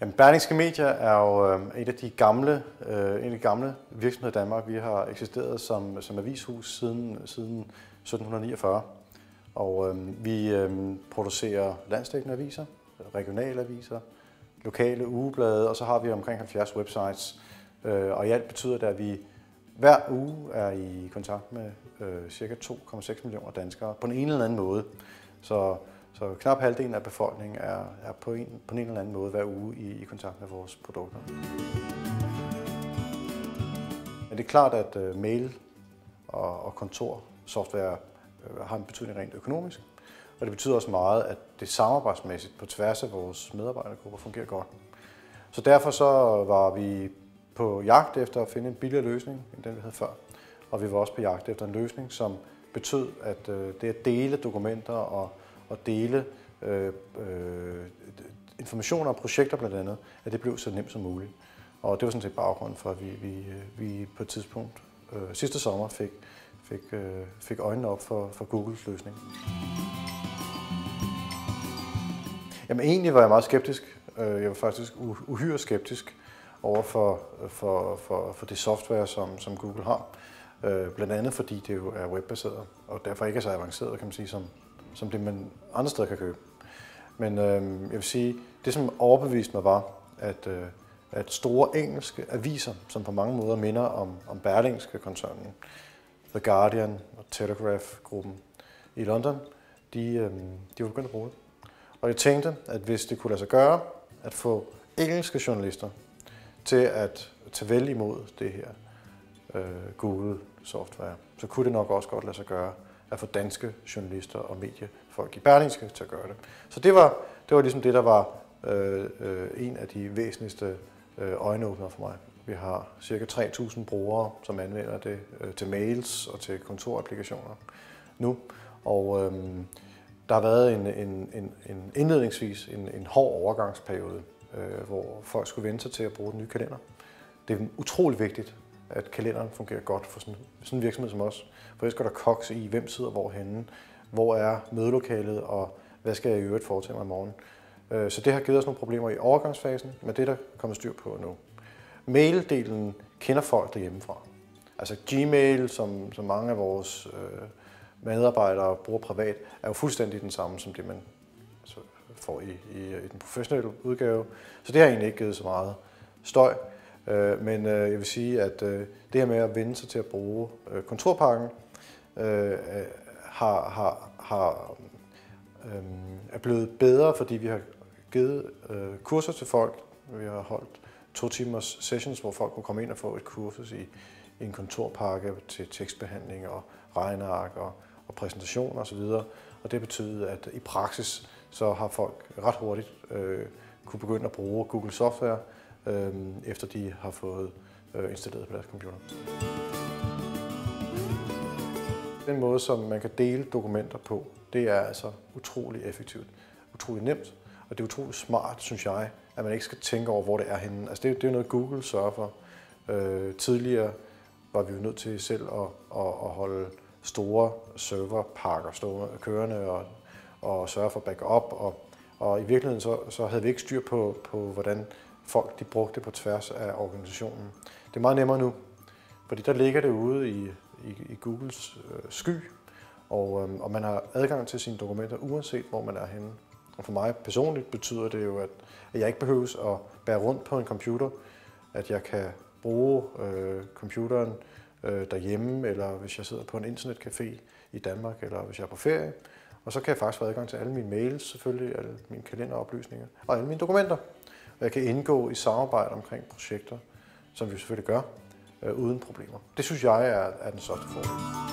Jamen, Berlingske Media er jo en af de gamle virksomheder i Danmark. Vi har eksisteret som avishus siden 1749. Og vi producerer landsdækkende aviser, regionale aviser, lokale ugeblade, og så har vi omkring 70 websites. Og i alt betyder det, at vi hver uge er i kontakt med ca. 2,6 millioner danskere på en eller anden måde. Så knap halvdelen af befolkningen er på en eller anden måde hver uge i kontakt med vores produkter. Men det er klart, at mail og kontorsoftware har en betydning rent økonomisk. Og det betyder også meget, at det samarbejdsmæssigt på tværs af vores medarbejdergrupper fungerer godt. Så derfor så var vi på jagt efter at finde en billigere løsning end den, vi havde før. Og vi var også på jagt efter en løsning, som betød, at det at dele dokumenter og dele informationer og projekter blandt andet, at det blev så nemt som muligt. Og det var sådan set baggrunden for, at vi på et tidspunkt sidste sommer fik øjnene op for Googles løsning. Jamen egentlig var jeg meget skeptisk. Jeg var faktisk uhyre skeptisk over for det software, som Google har. Blandt andet fordi det jo er webbaseret, og derfor ikke er så avanceret, kan man sige, som det man andre steder kan købe. Men jeg vil sige, det som overbeviste mig var, at store engelske aviser, som på mange måder minder om Berlingske-koncernen, The Guardian og Telegraph-gruppen i London, de var begyndt at bruge det. Og jeg tænkte, at hvis det kunne lade sig gøre at få engelske journalister til at tage vel imod det her Google-software, så kunne det nok også godt lade sig gøre at få danske journalister og mediefolk i Berlingske til at gøre det. Så det var ligesom det, der var en af de væsentligste øjenåbnere for mig. Vi har ca. 3.000 brugere, som anvender det til mails og til kontorapplikationer nu. Og der har været indledningsvis en hård overgangsperiode, hvor folk skulle vente sig til at bruge den nye kalender. Det er utrolig vigtigt, at kalenderen fungerer godt for sådan en virksomhed som os. For ellers går der koks i, hvem sidder hvorhenne, hvor er mødelokalet, og hvad skal jeg i øvrigt foretage mig i morgen. Så det har givet os nogle problemer i overgangsfasen, men det er der kommet styr på nu. Maildelen kender folk derhjemmefra. Altså Gmail, som mange af vores medarbejdere bruger privat, er jo fuldstændig den samme som det, man får i den professionelle udgave. Så det har egentlig ikke givet så meget støj. Men jeg vil sige, at det her med at vende sig til at bruge kontorpakken er blevet bedre, fordi vi har givet kurser til folk. Vi har holdt 2 timers sessions, hvor folk kunne komme ind og få et kursus i en kontorpakke til tekstbehandling og regneark og præsentation osv. Og det betyder, at i praksis så har folk ret hurtigt kunne begynde at bruge Google Software, efter de har fået installeret på deres computer. Den måde, som man kan dele dokumenter på, det er altså utrolig effektivt, utrolig nemt, og det er utrolig smart, synes jeg, at man ikke skal tænke over, hvor det er henne. Altså det er noget, Google sørger for. Tidligere var vi jo nødt til selv at holde store serverpakker stående kørende og sørge for backup, og i virkeligheden så havde vi ikke styr på hvordan folk de brugte det på tværs af organisationen. Det er meget nemmere nu, fordi der ligger det ude i Googles sky, og man har adgang til sine dokumenter uanset hvor man er henne. Og for mig personligt betyder det jo, at jeg ikke behøves at bære rundt på en computer, at jeg kan bruge computeren derhjemme, eller hvis jeg sidder på en internetcafé i Danmark, eller hvis jeg er på ferie. Og så kan jeg faktisk få adgang til alle mine mails, selvfølgelig, alle mine kalenderoplysninger og alle mine dokumenter. Og jeg kan indgå i samarbejde omkring projekter, som vi selvfølgelig gør, uden problemer. Det synes jeg er den største fordel.